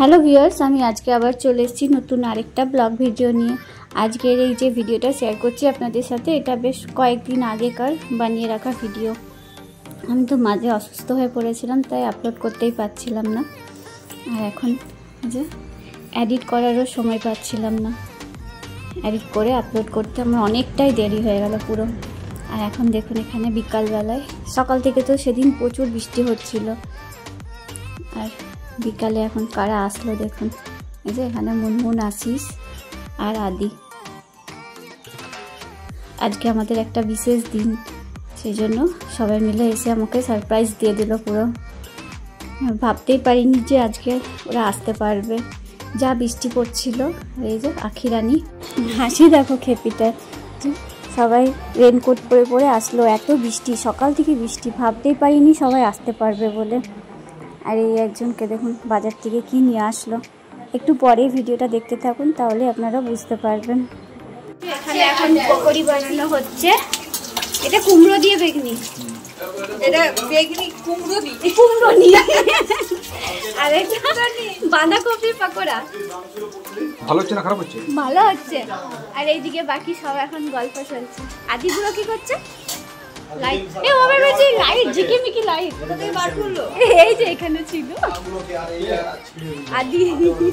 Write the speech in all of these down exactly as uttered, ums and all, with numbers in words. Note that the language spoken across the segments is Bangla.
হ্যালো ভিউয়ার্স, আমি আজকে আবার চলে এসেছি নতুন আরেকটা ব্লগ ভিডিও নিয়ে। আজকের এই যে ভিডিওটা শেয়ার করছি আপনাদের সাথে, এটা বেশ কয়েকদিন আগেকার বানিয়ে রাখা ভিডিও। আমি তো মাঝে অসুস্থ হয়ে পড়েছিলাম, তাই আপলোড করতেই পারছিলাম না। আর এখন যে এডিট করারও সময় পাচ্ছিলাম না, এডিট করে আপলোড করতে আমার অনেকটাই দেরি হয়ে গেল পুরো। আর এখন দেখুন এখানে বিকালবেলায়, সকাল থেকে তো সেদিন প্রচুর বৃষ্টি হচ্ছিল, আর বিকালে এখন কারা আসলো দেখুন। এই যে এখানে মুনমুন, আশিস আর আদি। আজকে আমাদের একটা বিশেষ দিন, সেই জন্য সবাই মিলে এসে আমাকে সারপ্রাইজ দিয়ে দিল পুরো। ভাবতেই পারিনি যে আজকে ওরা আসতে পারবে, যা বৃষ্টি পড়ছিল। এই যে আখিরানি হাসি দেখো খেপিটা, সবাই রেনকোট পরে পরে আসলো। এত বৃষ্টি, সকাল থেকে বৃষ্টি, ভাবতেই পারিনি সবাই আসতে পারবে বলে। আর এই একজনকে দেখুন বাজার থেকে কি নিয়ে আসলো, একটু পরে ভিডিওটা দেখতে থাকুন, তাহলে আপনারা বুঝতে পারবেন। এখানে এখন পকোড়ি বানানো হচ্ছে। এটা কুমড়ো দিয়ে বেগনি, এটা বেগনি কুমড়ো দিয়ে কুমড়ো নিয়ে আর এটা বাঁধাকপি পাকোড়া। ভালো হচ্ছে না খারাপ হচ্ছে? ভালো হচ্ছে। আর এইদিকে বাকি সব এখন গল্প চলছে। আদিগুলো কি করছে? লাইট, এ ওভার বেশি লাইট, ঝিকিমিকি লাইট কোথায় বার করলো? এই যে এখানে ছিল আদি।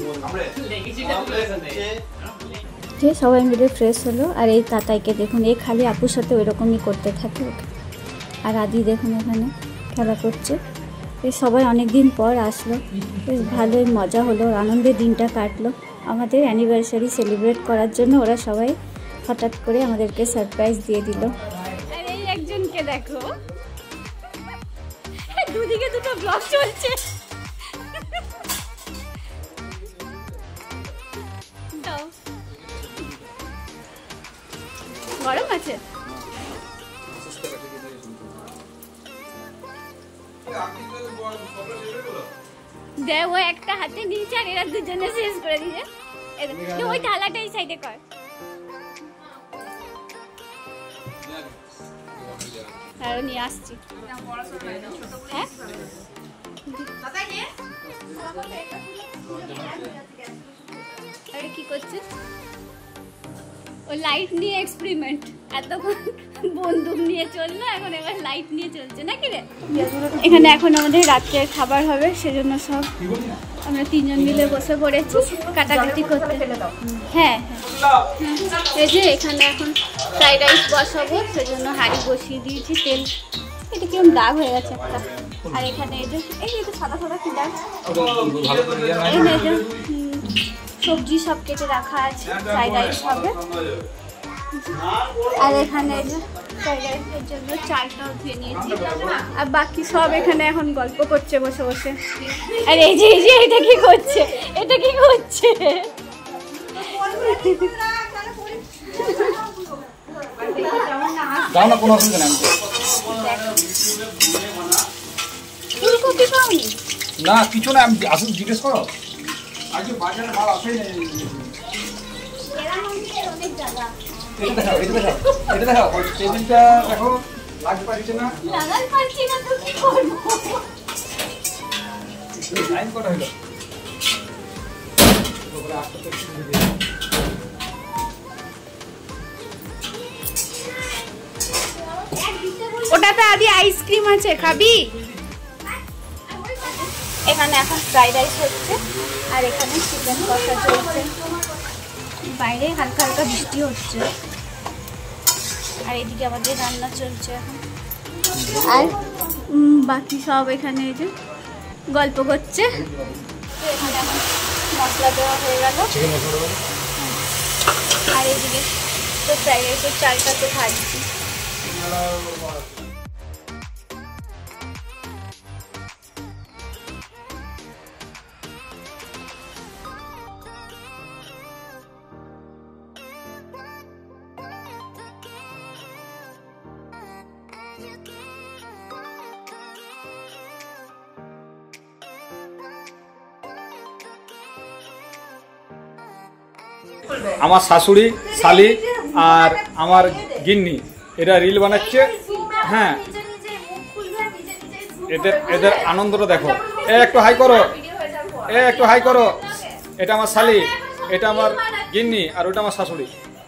যে সবাই মিলে ফ্রেশ হলো। আর এই তাতাইকে দেখুন, এই খালি আপুর সাথে ওইরকমই করতে থাকে। আর আদি দেখুন এখানে খেলা করছে। এই সবাই অনেক দিন পর আসলো, বেশ ভালোই মজা হলো, আনন্দের দিনটা কাটলো। আমাদের অ্যানিভার্সারি সেলিব্রেট করার জন্য ওরা সবাই হঠাৎ করে আমাদেরকে সারপ্রাইজ দিয়ে দিল। আর এই একজনকে দেখো, দুদিকে দুটো ব্লগ চলছে। গরম আছে? দে, ও একটা হাতে নিচে আর এরা দুজনে শেষ করে দিয়েছে। ওই থালাটা এই সাইডে কর। আর নিয়ে আসছি। হ্যাঁ আরে কি করছিস? ও লাইট নিয়ে এক্সপেরিমেন্ট, এতক্ষণ বন্দুক নিয়ে চললো, এখন এবার লাইট নিয়ে চলছে নাকি রে? এখানে এখন আমাদের রাত্রের খাবার হবে, সেজন্য সব আমরা তিনজন মিলে বসে পড়েছি কাটাকাটি করতে। হ্যাঁ হ্যাঁ, এই যে এখানে এখন ফ্রাইড রাইস বসাবো, সেজন্য হাঁড়ি বসিয়ে দিয়েছি। তেল, এটা কেমন দাগ হয়ে গেছে একটা। আর এখানে এই যে এই যে সাদা সাদা কি দাগ, এই যে সবজি সব কেটে রাখা আছে, ফ্রাইড রাইস হবে। আর এখানে যে ফ্রাইড রাইসের জন্য চালটাও ধুয়ে নিয়েছি। আর বাকি সব এখানে এখন গল্প করছে বসে বসে। আর এই যে এই যে এটা কি করছে, এটা কি করছে? ফুলকপি পাওনি? না কিছু না, আমি আসলে জিজ্ঞেস করো। আজকে বাজারে মাল আসেই না। অনেক জায়গা এটা দেখাও, এটা দেখাও, এটা দেখাও। টেবিলটা দেখো, লাগতে পারছে না। লাগাতে পারছি না তো কি করব? লাইন করা হলো। ওটাতে আদি আইসক্রিম আছে, খাবি? এখানে এখন ফ্রাইড রাইস হচ্ছে, আর এখানে চিকেন কষা চলছে। বাইরে হালকা হালকা বৃষ্টি হচ্ছে, আর এদিকে আমাদের রান্না চলছে এখন। আর বাকি সব এখানে এই যে গল্প করছে। এখানে এখন মশলা দেওয়া হয়ে গেল, আর এদিকে তো ফ্রাইড রাইসের চালটা তো ভাজছি। আমার শাশুড়ি, শালি আর আমার গিন্নি এরা রিল বানাচ্ছে। হ্যাঁ, এদের এদের আনন্দটা দেখো। এ একটু হাই করো, এ একটু হাই করো। এটা আমার শালি, এটা আমার গিন্নি, আর ওটা আমার শাশুড়ি।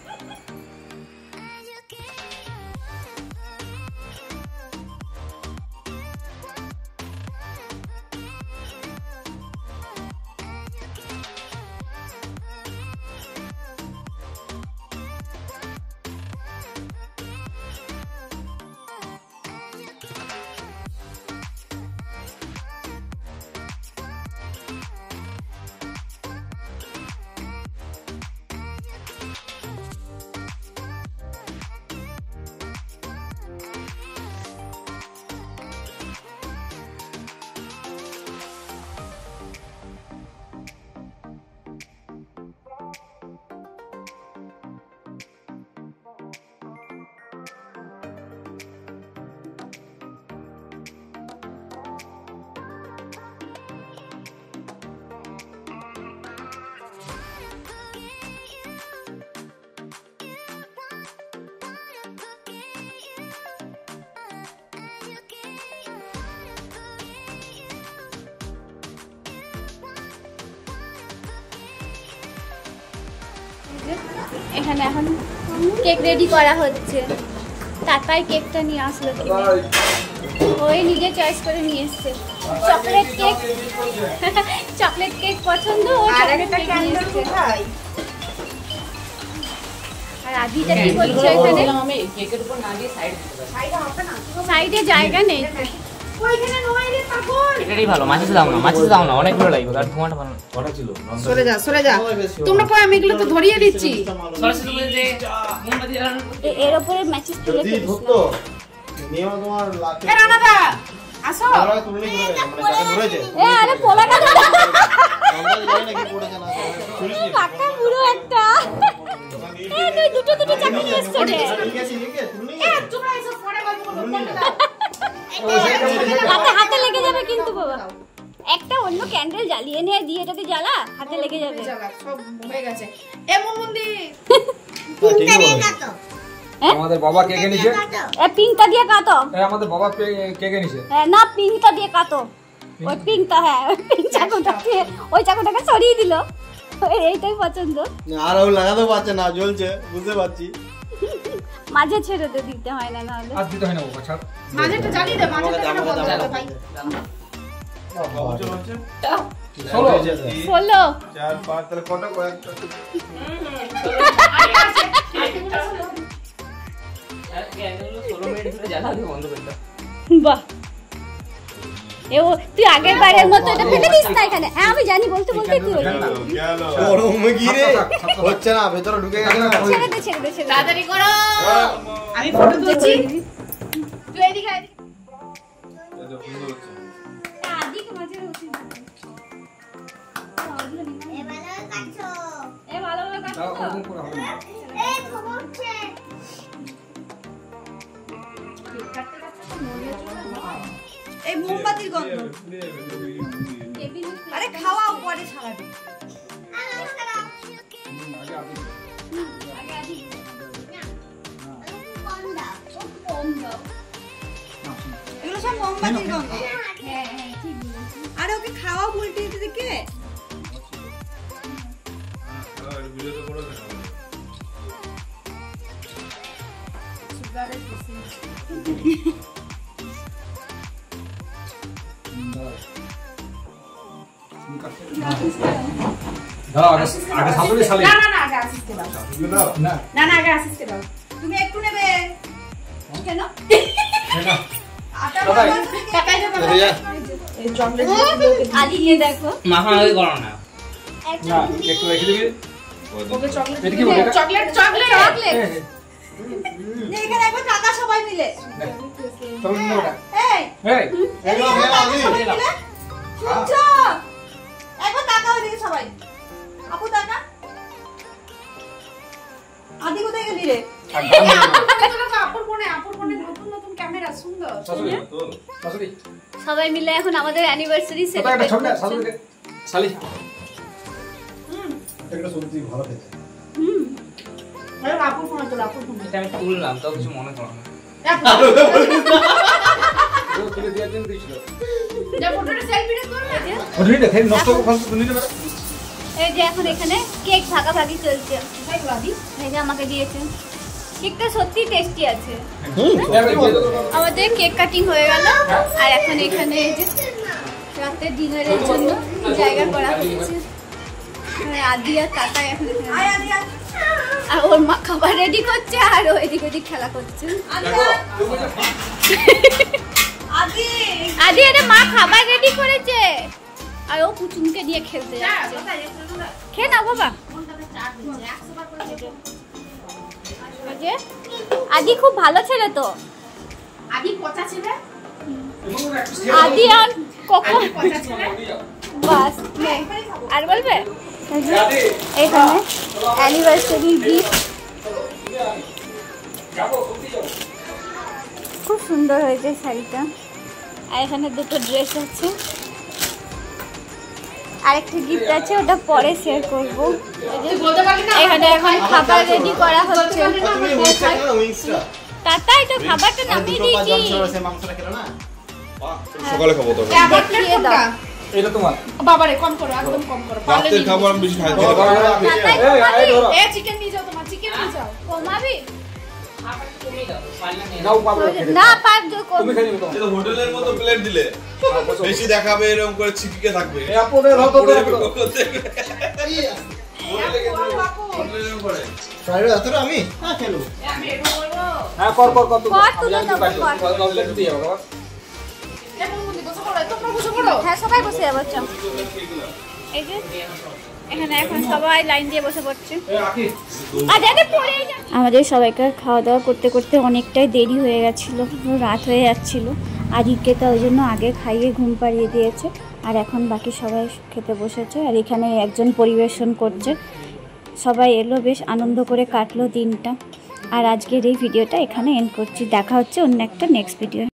এখানে এখন কেক রেডি করা হচ্ছে। তাতাই কেকটা নিয়ে আসলো, ওই নিজে চয়েস করে নিয়ে এসছে। চকলেট কেক, চকলেট কেক পছন্দ, ও চকলেট কেক নিয়ে এসছে। আর আদিটা কি করছে এখানে? সাইডে জায়গা নেই। এটাই ভালো, মাছিস দাও না, মাছিস দাও না, অনেক ভালো লাগবে। আর ধোঁয়াটা ভালো করা ছিল। সরে যা, সরে যা। তোমরা কই, আমি এগুলো তো ধরিয়ে দিচ্ছি। সরস্বতী পুজোতে মোমবাতি জ্বালানো। এর উপরে ম্যাচিস তুলে দিস না। নিয়ম তোমার লাগে। এ রানাদা আসো। আমরা তুলনি করে গেলাম, মানে যাকে ধরেছে। এ আরে পোলা কাটা। আমরা জানি নাকি পড়েছে না। কাকা পুরো একটা। এ তুই দুটো দুটো চাকরি নিয়ে এসছিস রে। ঠিক আছে, ঠিক আছে, তুলনি। এ তোমরা এসব পরে গল্প করো, ফোনটা দাও। হাতে হাতে লেগে যাবে কিন্তু বাবা। একটা অন্য ক্যান্ডেল জ্বালিয়ে নিয়ে দিয়ে এটাতে জ্বালা, হাতে লেগে যাবে। সব হয়ে গেছে। এ মুনমুন্দি তিনটা দিয়ে কাটো। আমাদের বাবা কেক এনেছে। এ পিঙ্কটা দিয়ে কাটো। এ আমাদের বাবা কেক এনেছে। হ্যাঁ না, পিঙ্কটা দিয়ে কাটো। ওই পিঙ্কটা, হ্যাঁ ওই পিঙ্ক চাকুটা দিয়ে ওই চাকুটাকে সরিয়ে দিল। এইটাই পছন্দ। আর ও লাগাতে পারছে না, জ্বলছে, বুঝতে পারছি। মাঝে ছেড়ে তো দিতে হয় না, নাহলে আর দিতে হয় না বাবা, ছাড়। মাঝেটা জ্বালিয়ে দে, মাঝেটা কেন বন্ধ করতে ভাই? ষোলো। ষোলো। চার পাঁচ তাহলে কত কয়েকটা ষোলো মিনিট ধরে জ্বালা দিয়ে বন্ধ করে দাও। বাহ, এ ও তুই আগের বারের মতো এটা ফেলে দিস না এখানে। হ্যাঁ আমি জানি, বলতে বলতে তুই ওই গরম কি রে হচ্ছে না, ভেতরে ঢুকে গেছে না। ছেড়ে দে ছেড়ে দে ছেড়ে দে। তাড়াতাড়ি করো। আমি ফটো তুলছি। তুই এদিকে আয়। আদিকে মাঝে উঠি। এ ভালো ভালো কাটো। তাও ওরকম করে হবে না। এই মোমবাতির গন্ধ। আরে খাওয়াও, পরে ছাড়াবি। আগে আগে। আগে আদি কম দাও, কম দাও। এগুলো সব মোমবাতির গন্ধ। হ্যাঁ হ্যাঁ ঠিক বলেছিস। আরে ওকে খাওয়াও উল্টে দিকে। দাঁড়াও, আগে আগে শাশুড়ি শালি। না না না, আগে আসিসকে দাও। না না না, আগে আসিসকে দাও। তুমি একটু নেবে। কেন? না আটা দাদাই। কাটাই যাবে না। এই চকলেট আদিকে দেখো। মাখামাখি করো না। না একটু রেখে দিবি। ওকে চকলেট এটা কি বলে? Chocolate chocolate chocolate. এ, নে এখানে একবার টাকা সবাই মিলে। নে, চকলেট নিয়ে ওটা। এই এই, এগুলো একবার খেয়ে টাকা আদি। সবাই মিলে। শুনছো? একবার টাকা ওইদিকে সবাই। আপু টাকা। আদি কোথায় গেলি রে? আর গান নিয়ে নাও। আপুর ফোনে, আপুর ফোনে নতুন নতুন ক্যামেরা, সুন্দর। শাশুড়ি, শাশুড়ি। সবাই মিলে এখন আমাদের অ্যানিভার্সারি কোথায় একটা সেলিব্রেট ছবি না, করছে। শাশুড়ি শালি। এটা সত্যি ভালো খেতে। হুম। আরে আপুর ফোনে তো, আপুর ফোনে। এটা আমি তুললাম, তাও কিছু মনে করো না। তুলে দেওয়ার জন্য দিয়েছিল। যা ফটোটা সেলফিটা কর না। ওটা দেখে নষ্ট করে ফালতু তুলে নেবে। এই যে এখন এখানে কেক ভাগাভাগি চলছে। ভাই বাদি এই যে আমাকে দিয়েছে। কেকটা সত্যি টেস্টি আছে। হুম আমাদের কেক কাটিং হয়ে গেল আর এখন এখানে এই যে রাতে ডিনারের জন্য জায়গা করা হচ্ছে। আর আদি আর কাকা এখন এখানে আয় আদি আয় আর ওর মা খাবার রেডি করছে আর ও এদিক ওদিক খেলা করছে। আদি আদি আদি আরে মা খাবার রেডি করেছে আর ও পুচুমকে নিয়ে খেলতে যাচ্ছে। খেয়ে নাও বাবা। এই যে, আদি খুব ভালো ছেলে তো। আদি পচা ছিল আদি আর কখন পচা ছিল বাস নে। আর বলবে এই যে, এখানে অ্যানিভার্সারি গিফট খুব সুন্দর হয়েছে শাড়িটা। আর এখানে দুটো ড্রেস আছে। আরেকটা গিফট আছে ওটা পরে শেয়ার করব। তুই বলতে পারলি না এখানে এখন খাবার রেডি করা হচ্ছে। তুমি উইংসটা খেলো না উইংসটা তাতাই তো খাবারটা নামিয়ে দুটো পা দিয়েছি। জল সরে মাংসটা খেলো না সকালে খাবো তবে আবার প্লেট দেখিয়ে দাও। কোনটা এটা তোমার। বাবা রে কম করো একদম কম করো পারলে রাতের খাবার আমি বেশি খাই না। তাতাই এই আয় ধরো। এ চিকেন নিয়ে যাও তোমার চিকেন নিয়ে যাও কমাবি নাও পাবো খেতে। না পার দো তুমি খেয়ে নিবে তো। এটা হোটেলের মতো প্লেট দিলে বেশি দেখাবে এরকম করে ছিটকে থাকবে। এই আপনে ধরো তো হোটেলের ধরো। পক্ষ থেকে। হোটেলে কিন্তু হোটেলের উপরে। ফ্রাইড রাইস এতটা আমি হ্যাঁ খেলো আমি একটু বলবো হ্যাঁ কর কর কর তুমি। কর, আমি তুলে জানি দেবো, পারি। কর। কর কর দিয়ে যাবো বাবা। কেমন বুদ্ধি বসে পড়ো তোমরা বসে পড়ো হ্যাঁ সবাই বসে যাবো চল। এই যে এখানে এখন সবাই লাইন দিয়ে বসে পড়ছে। এই রাখি। আমাদের সবাইকার খাওয়া দাওয়া করতে করতে অনেকটাই দেরি হয়ে গেছিল, রাত হয়ে যাচ্ছিল। আদিকে তো ওই জন্য আগে খাইয়ে ঘুম পাড়িয়ে দিয়েছে আর এখন বাকি সবাই খেতে বসেছে। আর এখানে একজন পরিবেশন করছে। সবাই এলো, বেশ আনন্দ করে কাটলো দিনটা। আর আজকের এই ভিডিওটা এখানে এন্ড করছি। দেখা হচ্ছে অন্য একটা নেক্সট ভিডিও।